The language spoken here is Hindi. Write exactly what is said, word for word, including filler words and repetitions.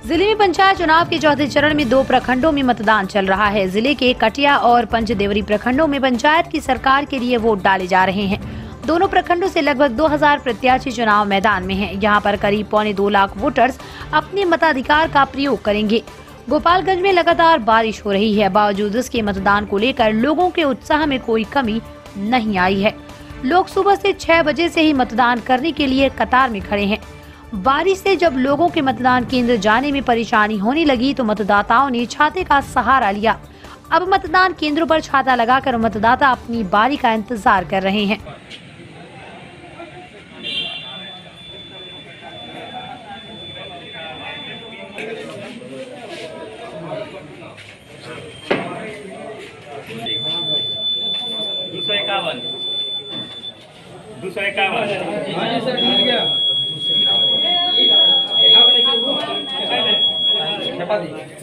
जिले में पंचायत चुनाव के चौथे चरण में दो प्रखंडों में मतदान चल रहा है। जिले के कटिया और पंचदेवरी प्रखंडों में पंचायत की सरकार के लिए वोट डाले जा रहे हैं। दोनों प्रखंडों से लगभग दो हज़ार प्रत्याशी चुनाव मैदान में हैं। यहां पर करीब पौने दो लाख वोटर्स अपने मताधिकार का प्रयोग करेंगे। गोपालगंज में लगातार बारिश हो रही है, बावजूद इसके मतदान को लेकर लोगों के उत्साह में कोई कमी नहीं आई है। लोग सुबह से छह बजे से ही मतदान करने के लिए कतार में खड़े हैं। बारिश से जब लोगों के मतदान केंद्र जाने में परेशानी होने लगी तो मतदाताओं ने छाते का सहारा लिया। अब मतदान केंद्रों पर छाता लगाकर मतदाता अपनी बारी का इंतजार कर रहे हैं। दो सौ इक्यावन दो सौ इक्यावन